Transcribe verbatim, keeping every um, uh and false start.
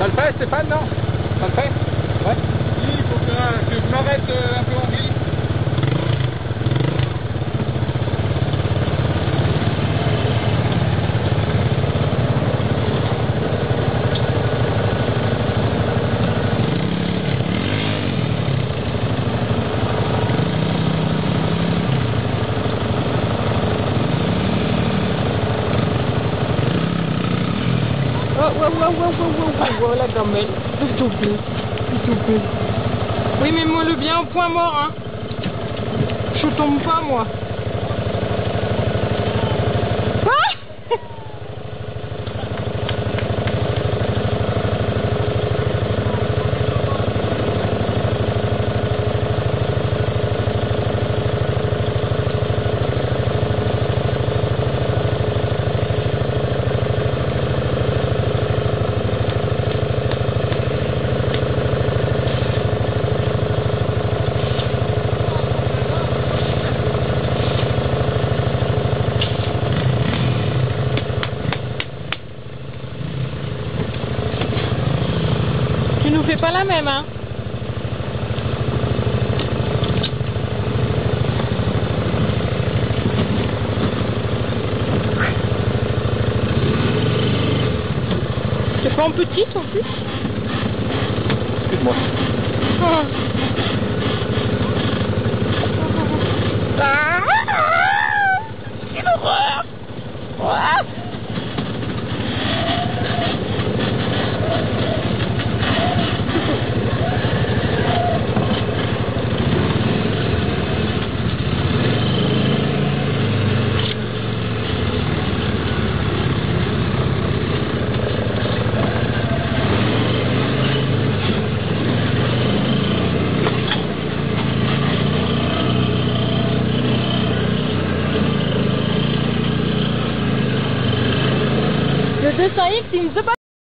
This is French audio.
Ça le fait, Stéphane, non? Ça le fait? Ouais. Oui, il faut que, que je m'arrête euh, un peu en ville. Oh, ouais, ouais, ouais, ouais, ouais, ouais, ouais, la gamelle. S'il te plaît, s'il te plaît. Oui, mais moi le bien au point mort, hein. Je tombe pas, moi. Ah! Tu nous fais pas la même, hein? C'est pas en petite en plus? Excuse-moi. Ah. Ah. Quelle horreur! Ah. Le deux cents X, il me